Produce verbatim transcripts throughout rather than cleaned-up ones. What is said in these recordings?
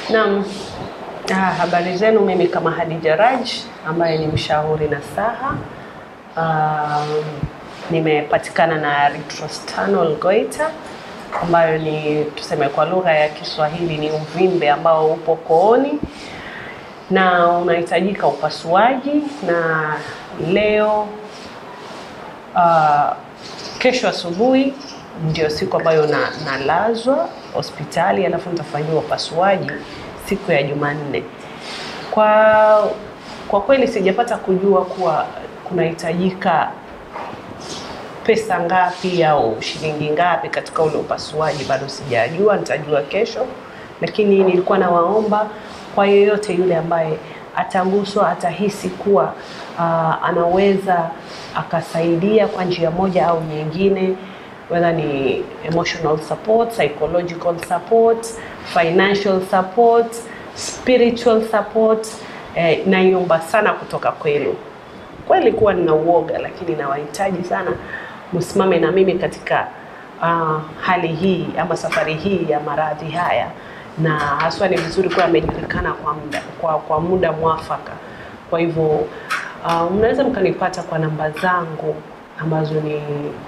Naam, ah, habari zenu. Mimi kama Khadija Raj ambaye ni mshauri na saha. Um, nimepatikana na retrosternal goiter ambayo ni tuseme kwa lugha ya Kiswahili ni uvimbe ambao upo kooni na unahitajika upasuaji. Na leo uh, kesho asubuhi ndio siku ambayo na nalazwa hospitali, alafu nitafanyiwa upasuaji siku ya Jumanne. Kwa kwa kweli sijapata kujua kuwa kunahitajika pesa ngapi au shilingi ngapi katika ule upasuaji, bado sijajua, nitajua kesho. Lakini nilikuwa nawaomba kwa yeyote yule ambaye ataguswa, atahisi kuwa uh, anaweza akasaidia kwa njia moja au nyingine, whether ni emotional support, psychological support, financial support, spiritual support, eh, naiomba sana kutoka kwenu. Kweli kuwa nina uoga, lakini nawahitaji sana msimame na mimi katika uh, hali hii ama safari hii ya maradhi haya, na haswa ni vizuri kuwa amejulikana kwa muda kwa, kwa muda mwafaka. Kwa hivyo uh, mnaweza mkanipata kwa namba zangu ambazo ni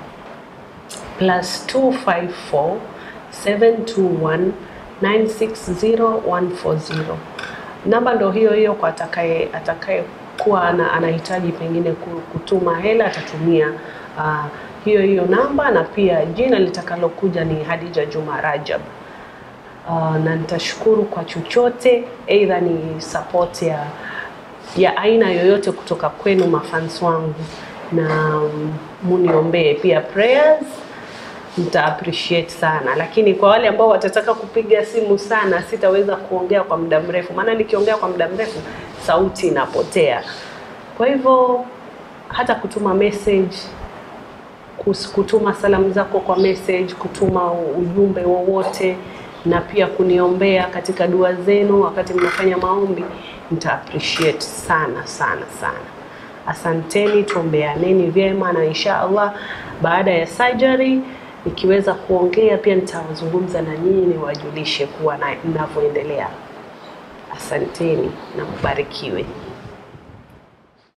plus two five four seven two one nine six zero one four zero. Namba ndo hiyo hiyo kwa atakaye atakaye kuwa ana, anahitaji pengine kutuma hela, atatumia uh, hiyo hiyo namba, na pia jina litakalokuja ni Khadija Juma Rajab. Uh, na nitashukuru kwa chochote, either ni support ya ya aina yoyote kutoka kwenu mafans wangu, na um, muniombee pia prayers, nita appreciate sana. Lakini kwa wale ambao watataka kupiga simu sana, sitaweza kuongea kwa muda mrefu, maana nikiongea kwa muda mrefu sauti inapotea. Kwa hivyo hata kutuma message, kutuma salamu zako kwa message, kutuma ujumbe wowote, na pia kuniombea katika dua zenu wakati mnafanya maombi, nita appreciate sana sana sana. Asanteni, tuombeaneni vyema, na inshallah baada ya surgery nikiweza kuongea pia nitazungumza na nyinyi niwajulishe kuwa na ninavyoendelea. Asanteni na mbarikiwe.